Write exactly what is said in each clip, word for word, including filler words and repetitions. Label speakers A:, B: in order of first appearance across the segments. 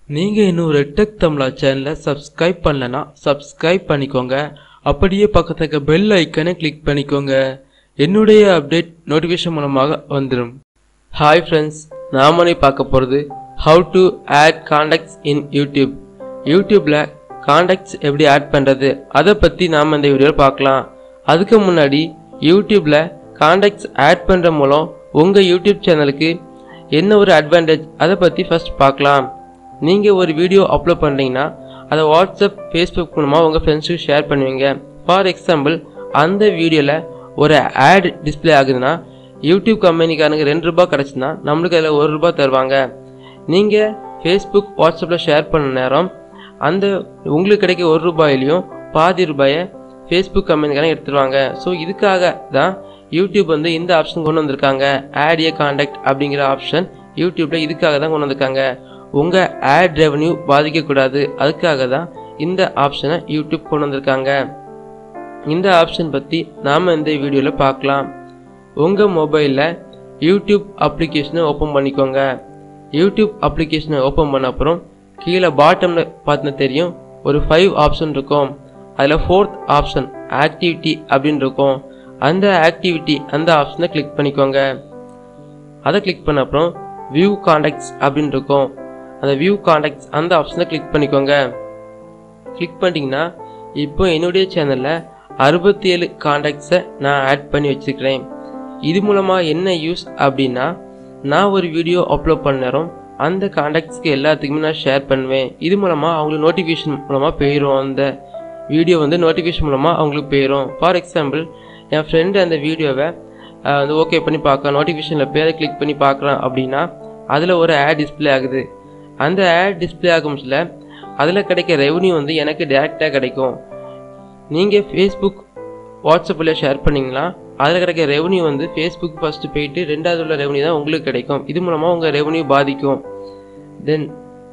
A: நீங்க இன்னும் ரெட்டெக் தமிழா சேனலை சப்ஸ்கிரைப் பண்ணலனா சப்ஸ்கிரைப் பண்ணிக்கோங்க. அப்படியே பக்கத்துல இருக்க பெல் ஐக்கனை கிளிக் பண்ணிக்கோங்க. என்னுடைய அப்டேட் நோட்டிஃபிகேஷன் மூலமாக வந்துடும். ஹாய் ஃப்ரெண்ட்ஸ், நாம நீ பார்க்க போகிறது how to add contacts in YouTube. யூடியூப்ல கான்டாக்ட்ஸ் எப்படி ஆட் பண்ணுறது அதை பற்றி நாம் இந்த வீடியோவில் பார்க்கலாம். அதுக்கு முன்னாடி யூடியூப்ல கான்டாக்ட்ஸ் ஆட் பண்ணுற மூலம் உங்கள் யூடியூப் சேனலுக்கு என்ன ஒரு அட்வான்டேஜ் அதை பற்றி ஃபர்ஸ்ட் பார்க்கலாம். நீங்கள் ஒரு வீடியோ அப்லோட் பண்ணுறீங்கன்னா அதை வாட்ஸ்அப், ஃபேஸ்புக் மூலமாக உங்கள் ஃப்ரெண்ட்ஸுக்கு ஷேர் பண்ணுவீங்க. ஃபார் எக்ஸாம்பிள், அந்த வீடியோவில் ஒரு ஆட் டிஸ்பிளே ஆகுதுன்னா யூடியூப் கம்பெனிக்காரனுக்கு ரெண்டு ரூபா கிடச்சுன்னா நம்மளுக்கு அதில் ஒரு ரூபா தருவாங்க. நீங்கள் ஃபேஸ்புக், வாட்ஸ்அப்பில் ஷேர் பண்ண நேரம் அந்த உங்களுக்கு கிடைக்க ஒரு ரூபாயிலையும் பாதி ரூபாயை ஃபேஸ்புக் கம்பெனிக்காரங்க எடுத்துருவாங்க. ஸோ இதுக்காக தான் யூடியூப் வந்து இந்த ஆப்ஷன் கொண்டு வந்திருக்காங்க. ஆட் ஏ கான்டாக்ட் அப்படிங்கிற ஆப்ஷன் யூடியூப்பில் இதுக்காக தான் கொண்டு வந்திருக்காங்க. உங்கள் ஆட் ரெவன்யூ பாதிக்கக்கூடாது, அதுக்காக தான் இந்த ஆப்ஷனை யூடியூப் கொண்டு வந்திருக்காங்க. இந்த ஆப்ஷன் பற்றி நாம் இந்த வீடியோவில் பார்க்கலாம். உங்கள் மொபைலில் யூடியூப் அப்ளிகேஷனை ஓப்பன் பண்ணிக்கோங்க. யூடியூப் அப்ளிகேஷனை ஓப்பன் பண்ண அப்புறம் கீழே பாட்டமில் பார்த்தா தெரியும் ஒரு ஃபைவ் ஆப்ஷன் இருக்கும். அதில் ஃபோர்த் ஆப்ஷன் ஆக்டிவிட்டி அப்படின்னு இருக்கும். அந்த ஆக்டிவிட்டி அந்த ஆப்ஷனை கிளிக் பண்ணிக்கோங்க. அதை கிளிக் பண்ண அப்புறம் வியூ கான்டாக்ட்ஸ் அப்படின்னு இருக்கும். அந்த வியூ கான்டாக்ட்ஸ் அந்த ஆப்ஷனை கிளிக் பண்ணிக்கோங்க. கிளிக் பண்ணிட்டீங்கன்னா இப்போ என்னுடைய சேனலில் அறுபத்தி ஏழு கான்டாக்ட்ஸை நான் ஆட் பண்ணி வச்சுருக்கிறேன். இது மூலமாக என்ன யூஸ் அப்படின்னா, நான் ஒரு வீடியோ அப்லோட் பண்ண அந்த கான்டாக்ட்ஸ்க்கு எல்லாத்துக்குமே நான் ஷேர் பண்ணுவேன். இது மூலமாக அவங்களுக்கு நோட்டிஃபிகேஷன் மூலமாக போயிடும். அந்த வீடியோ வந்து நோட்டிஃபிகேஷன் மூலமாக அவங்களுக்கு போயிடும். ஃபார் எக்ஸாம்பிள், என் ஃப்ரெண்டு அந்த வீடியோவை வந்து ஓகே பண்ணி பார்க்கலாம், நோட்டிஃபிகேஷனில் பேரை கிளிக் பண்ணி பார்க்குறான் அப்படின்னா அதில் ஒரு ஆட் டிஸ்பிளே ஆகுது. அந்த ஆட் டிஸ்பிளே ஆகும்ல அதில் கிடைக்க ரெவன்யூ வந்து எனக்கு டேரெக்டாக கிடைக்கும். நீங்கள் ஃபேஸ்புக், வாட்ஸ்அப்பில் ஷேர் பண்ணிங்கன்னா அதில் கிடைக்க ரெவன்யூ வந்து ஃபேஸ்புக் ஃபஸ்ட்டு போயிட்டு ரெண்டாவது உள்ள ரெவன்யூ தான் உங்களுக்கு கிடைக்கும். இது மூலமாக உங்கள் ரெவன்யூ பாதிக்கும். தென்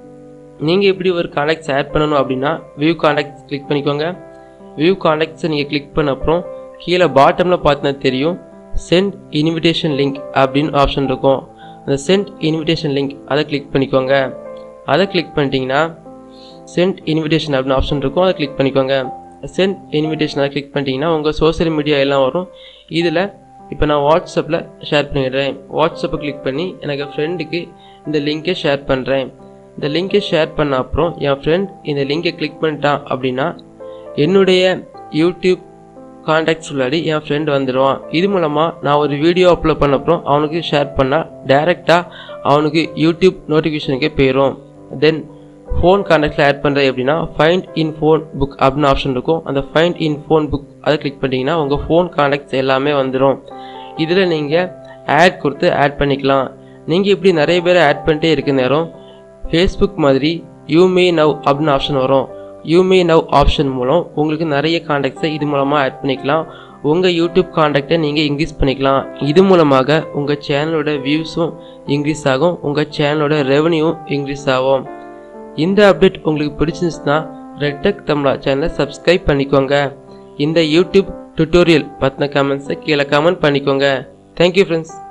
A: நீங்கள் எப்படி ஒரு கான்டாக்ட்ஸ் ஆட் பண்ணணும் அப்படின்னா வியூ கான்டாக்ட்ஸ் கிளிக் பண்ணிக்கோங்க. வியூ கான்டாக்ட்ஸை நீங்கள் கிளிக் பண்ண அப்புறம் கீழே பாட்டமில் பார்த்தீங்கன்னா தெரியும் சென்ட் இன்விடேஷன் லிங்க் அப்படின்னு ஆப்ஷன் இருக்கும். அந்த சென்ட் இன்விடேஷன் லிங்க் அதை கிளிக் பண்ணிக்கோங்க. அதை கிளிக் பண்ணிட்டீங்கன்னா சென்ட் இன்விடேஷன் அப்படின்னு ஆப்ஷன் இருக்கும். அதை கிளிக் பண்ணிக்கோங்க. சென்ட் இன்விடேஷன் அதை கிளிக் பண்ணிட்டீங்கன்னா உங்கள் சோசியல் மீடியா எல்லாம் வரும். இதில் இப்போ நான் வாட்ஸ்அப்பில் ஷேர் பண்ணிடுறேன். வாட்ஸ்அப்பை கிளிக் பண்ணி எனக்கு ஃப்ரெண்டுக்கு இந்த லிங்கை ஷேர் பண்ணுறேன். இந்த லிங்கை ஷேர் பண்ண அப்புறம் என் ஃப்ரெண்ட் இந்த லிங்கை கிளிக் பண்ணிட்டான் அப்படின்னா என்னுடைய யூடியூப் கான்டாக்ட்ஸ் உள்ளாடி என் ஃப்ரெண்ட் வந்துடுவான். இது மூலமாக நான் ஒரு வீடியோ அப்லோட் பண்ண அப்புறம் அவனுக்கு ஷேர் பண்ணால் டைரெக்டாக அவனுக்கு யூடியூப் நோட்டிஃபிகேஷனுக்கே போயிடும். தென் ஃபோன் கான்டாக்டில் ஆட் பண்ணுறது எப்படின்னா ஃபைண்ட் இன் ஃபோன் புக் அப்படின்னு ஆப்ஷன் இருக்கும். அந்த ஃபைண்ட் இன் ஃபோன் புக் அதை கிளிக் பண்ணிட்டீங்கன்னா உங்கள் ஃபோன் கான்டாக்ட்ஸ் எல்லாமே வந்துடும். இதில் நீங்கள் ஆட் கொடுத்து ஆட் பண்ணிக்கலாம். நீங்கள் இப்படி நிறைய பேரை ஆட் பண்ணிட்டே இருக்க நேரம் ஃபேஸ்புக் மாதிரி யூ மே நவ் அப்படின்னு ஆப்ஷன் வரும். யூ மே நவ் ஆப்ஷன் மூலம் உங்களுக்கு நிறைய கான்டாக்ட்ஸை இது மூலமாக ஆட் பண்ணிக்கலாம். உங்கள் யூடியூப் கான்டாக்டை நீங்கள் இன்க்ரீஸ் பண்ணிக்கலாம். இது மூலமாக உங்கள் சேனலோட வியூஸும் இன்க்ரீஸ் ஆகும், உங்கள் சேனலோட ரெவன்யூவும் இன்க்ரீஸ் ஆகும். இந்த அப்டேட் உங்களுக்கு பிடிச்சிருந்துச்சுன்னா ரெட்டெக் தமிழா சேனலை சப்ஸ்கிரைப் பண்ணிக்கோங்க. இந்த யூடியூப் டுட்டோரியல் பற்றின கமெண்ட்ஸை கீழே கமெண்ட் பண்ணிக்கோங்க. Thank you friends.